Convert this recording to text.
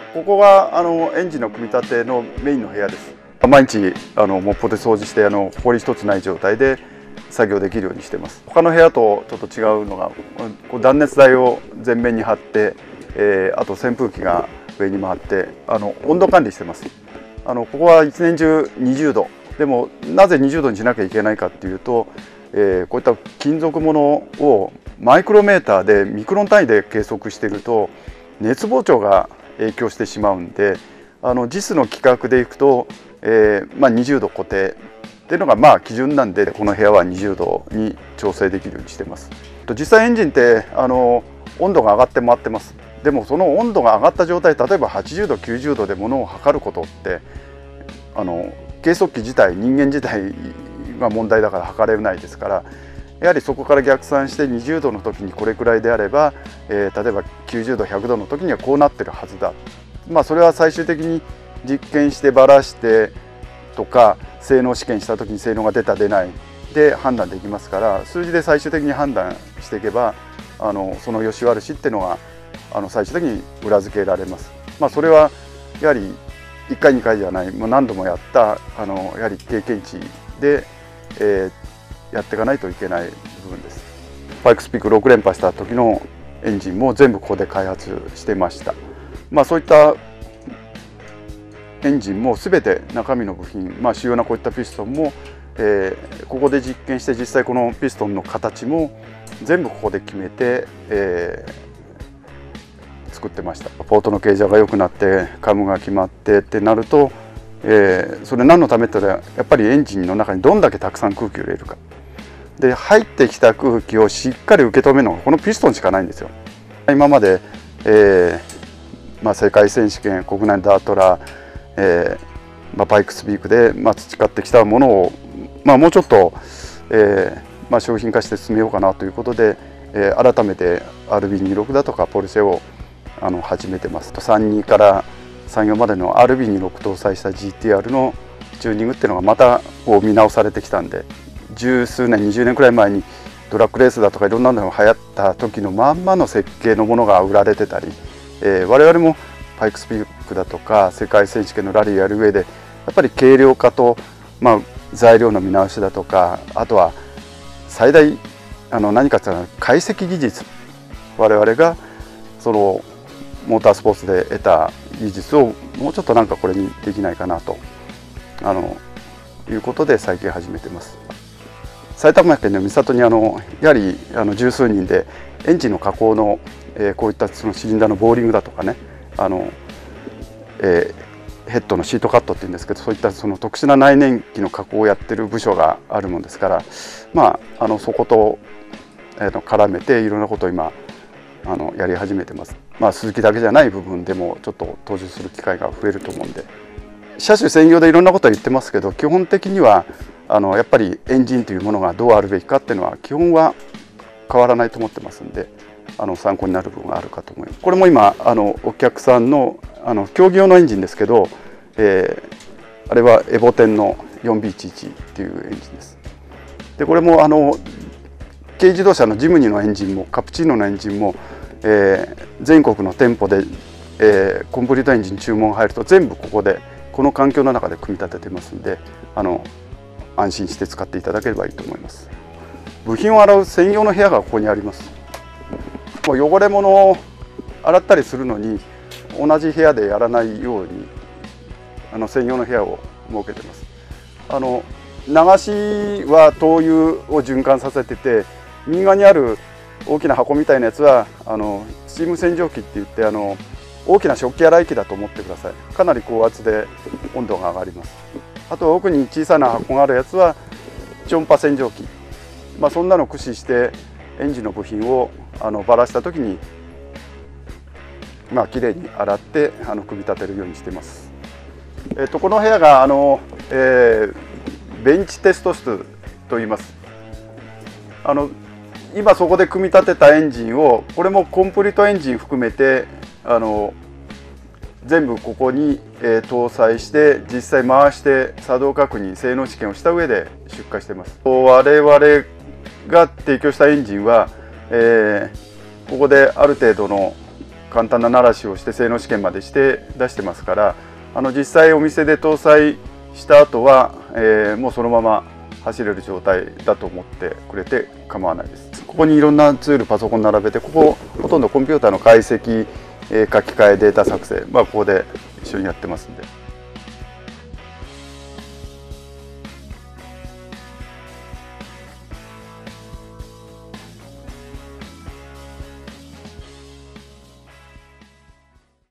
ここがエンジンの組み立てのメインの部屋です。毎日モップで掃除して埃一つない状態で作業できるようにしてます。他の部屋とちょっと違うのが断熱材を全面に貼って、あと扇風機が上に回って温度管理してます。ここは一年中20度でも、なぜ20度にしなきゃいけないかっていうと、こういった金属物をマイクロメーターでミクロン単位で計測していると熱膨張が影響してしまうんで、JISの規格でいくと、20度固定っていうのが基準なんで、この部屋は20度に調整できるようにしてます。実際エンジンって温度が上がって回ってます。でもその温度が上がった状態、例えば80度90度で物を測ることって計測器自体、人間自体が問題だから測れないですから、やはりそこから逆算して20度の時にこれくらいであれば、例えば90度100度の時にはこうなってるはずだ、それは最終的に実験してばらしてとか性能試験した時に性能が出た出ないで判断できますから、数字で最終的に判断していけばその良し悪しっていうのが最終的に裏付けられます。それはやはり1回2回じゃない、何度もやったやはり経験値で、やっていかないといけない部分です。パイクスピーク6連覇した時のエンジンも全部ここで開発してました。そういったエンジンも全て中身の部品、主要なこういったピストンも、ここで実験して、実際このピストンの形も全部ここで決めて、作ってました。ポートの形状が良くなってカムが決まってってなると、それ何のためって言ったら、やっぱりエンジンの中にどんだけたくさん空気を入れるかで、入ってきた空気をしっかり受け止めるのがこのピストンしかないんですよ。今まで、世界選手権、国内ダートラー、パイクスピークで、培ってきたものを、もうちょっと、商品化して進めようかなということで、改めて RB26 だとかポルシェを始めてます。32から34までの RB26 搭載した GTR のチューニングっていうのがまたこう見直されてきたんで、十数年20年くらい前にドラッグレースだとかいろんなのが流行った時のまんまの設計のものが売られてたり、我々もパイクスピークだとか世界選手権のラリーやる上でやっぱり軽量化と、材料の見直しだとか、あとは最大何かというと解析技術、我々がそのモータースポーツで得た技術をもうちょっとこれにできないかなということで最近始めてます。埼玉県の三郷にやはり十数人でエンジンの加工の、こういったそのシリンダーのボーリングだとかね、ヘッドのシートカットっていうんですけど、そういったその特殊な内燃機の加工をやってる部署があるもんですから、そこと、絡めていろんなことを今やり始めてます。スズキだけじゃない部分でもちょっと登場する機会が増えると思うんで、車種専用でいろんなことは言ってますけど、基本的にはやっぱりエンジンというものがどうあるべきかっていうのは基本は変わらないと思ってますんで、参考になる部分があるかと思います。これも今お客さんの競技用のエンジンですけど、あれはエボテンの 4B11 っていうエンジンです。でこれも軽自動車のジムニのエンジンもカプチーノのエンジンも、全国の店舗で、コンプリートエンジン注文入ると全部ここでこの環境の中で組み立ててますんで、安心して使っていただければいいと思います。部品を洗う専用の部屋がここにあります。もう汚れ物を洗ったりするのに同じ部屋でやらないように専用の部屋を設けてます。流しは灯油を循環させてて、右側にある大きな箱みたいなやつはスチーム洗浄機って言って大きな食器洗い機だと思ってください。かなり高圧で温度が上がります。あと奥に小さな箱があるやつは超音波洗浄機、そんなのを駆使してエンジンの部品をばらした時にきれいに洗って組み立てるようにしています。この部屋がベンチテスト室と言います。今そこで組み立てたエンジンを、これもコンプリートエンジン含めて全部ここに搭載して実際回して作動確認、性能試験をした上で出荷しています。我々が提供したエンジンは、ここである程度の簡単な鳴らしをして性能試験までして出してますから、実際お店で搭載した後は、もうそのまま走れる状態だと思ってくれて構わないです。ここにいろんなツール、パソコン並べて、ここほとんどコンピューターの解析、書き換え、データ作成、ここで一緒にやってますんで。